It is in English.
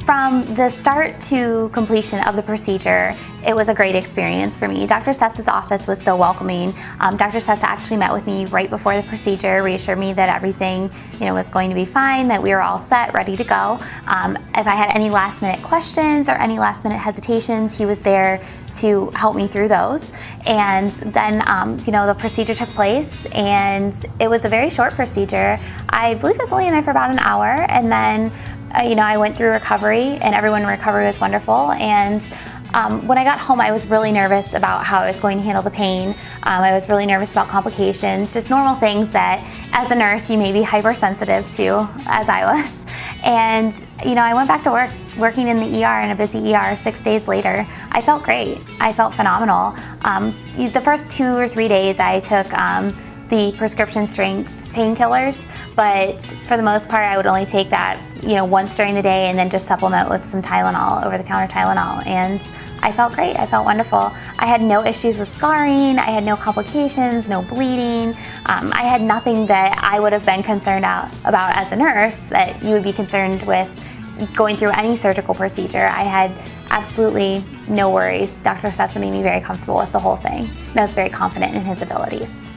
From the start to completion of the procedure, it was a great experience for me. Dr. Sessa's office was so welcoming. Dr. Sessa actually met with me right before the procedure, reassured me that everything was going to be fine, that we were all set, ready to go. If I had any last minute questions or any last minute hesitations, he was there to help me through those. And then the procedure took place, and it was a very short procedure. I believe I was only in there for about an hour, and then I went through recovery, and everyone in recovery was wonderful. And when I got home, I was really nervous about how I was going to handle the pain. I was really nervous about complications, just normal things that as a nurse you may be hypersensitive to, as I was. And I went back to work, working in the ER, in a busy ER 6 days later. I felt great. I felt phenomenal. The first 2 or 3 days I took the prescription strength painkillers, but for the most part I would only take that once during the day and then just supplement with some Tylenol, over-the-counter Tylenol, and I felt great. I felt wonderful. I had no issues with scarring, I had no complications, no bleeding. I had nothing that I would have been concerned about as a nurse that you would be concerned with going through any surgical procedure. I had absolutely no worries. Dr. Sessa made me very comfortable with the whole thing, and I was very confident in his abilities.